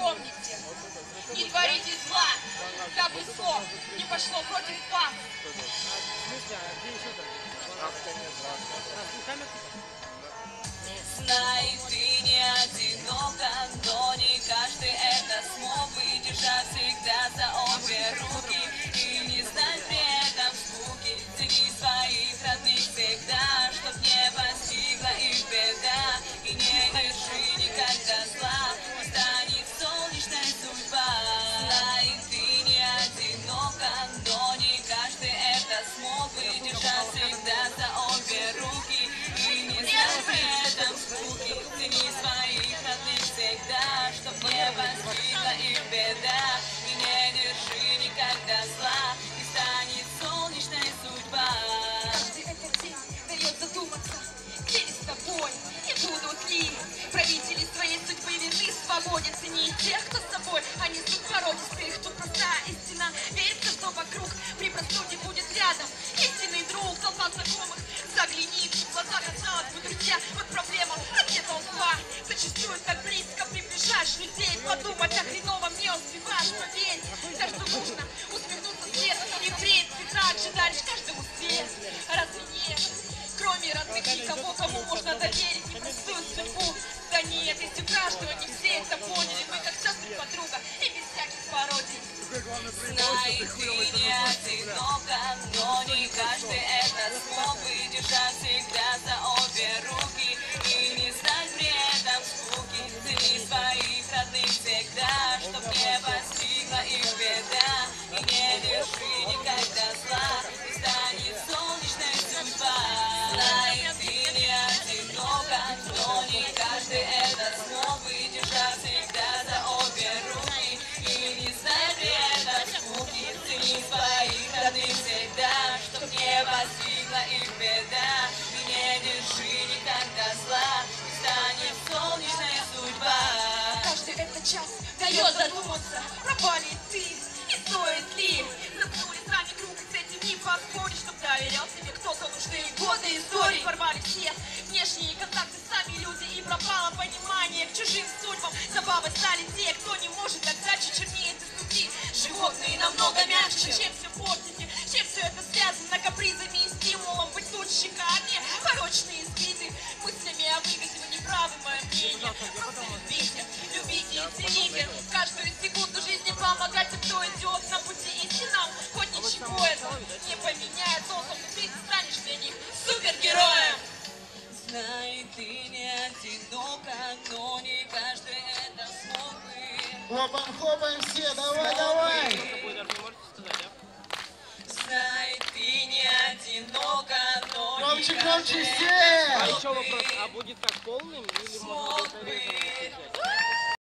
Помните, не творите зла, дабы зло не пошло против вас. Знай, ты не одинока, но не каждый это смог выдержать всегда за обе руки и не знать при этом скуки. Цени своих родных всегда, чтоб не постигла их беда, и не держи никогда зла, станет солнечной судьба. Знай, ты не одинока, но не каждый это смог выдержать всегда за обе руки и не знать при этом скуки. Цени своих родных всегда, чтоб не постигла их беда, и не держи никогда зла, и станет солнечной судьба. Каждый этот день дает задуматься, где с тобой и будут ли правители своей судьбы верны свободе. Цени тех, кто с собой, а не суд породистых. Тут простая истина, верь в то, что вокруг при простуде будет рядом истинный друг, толпа знакомых. Загляни в глаза, казалось бы, друзья, вот проблема, а где толпа? Зачастую так близко приближаешь людей, подумать о хреновом не успеваешь, поверь. Так что нужно усмехнуться вслед и впредь ты так же дальше каждый успех. Разве нет? Кроме родных никого, кому можно доверить непростую судьбу. Да нет, если каждого не все это поняли, мы как сестры подруга и без всяких пародий. Знай, ты не одинока, но не каждый это смог выдержать всегда за обе руки и не знать при этом скуки. Цени своих родных всегда, чтоб не постигла их беда, и не держи никогда зла, и станет солнечной судьба. Знай, ты не одинока, но не каждый это смог выдержать всегда за обе руки и не знать при этом скуки. Цени своих родных всегда, чтоб не постигла их беда, и не держи никогда зла, и станет солнечная судьба. Каждый этот час дает задуматься, пропали ты и стоит ли. Замкнули сами круг, с этим не поспоришь, чтоб доверял себе кто-то. Нужны годы истории, порвали все внешние контакты, сами люди, и пропало понимание к чужим судьбам. Забавой стали те, кто не может отдачи, чернеет изнутри. Животные намного мягче, чем все портите, чем все это связано капризами и стимулом быть тут шикарнее. Порочные сбиты мыслями о выгоде, вы не правы, мое мнение. Просто любите, любите и цените каждую секунду жизни, помогайте, кто идет на пути истинном. Хоть ничего это не поменяет, толком ты станешь для них супергероем. Знай, ты не одинока, но не каждый это смог бы. Хлопаем, хлопаем все, давай, давай! Знай, ты не одинока, но Громче, не громче каждый все! это А еще смог вопрос, бы. а будет как полным или можно Смог будет нарезать? бы.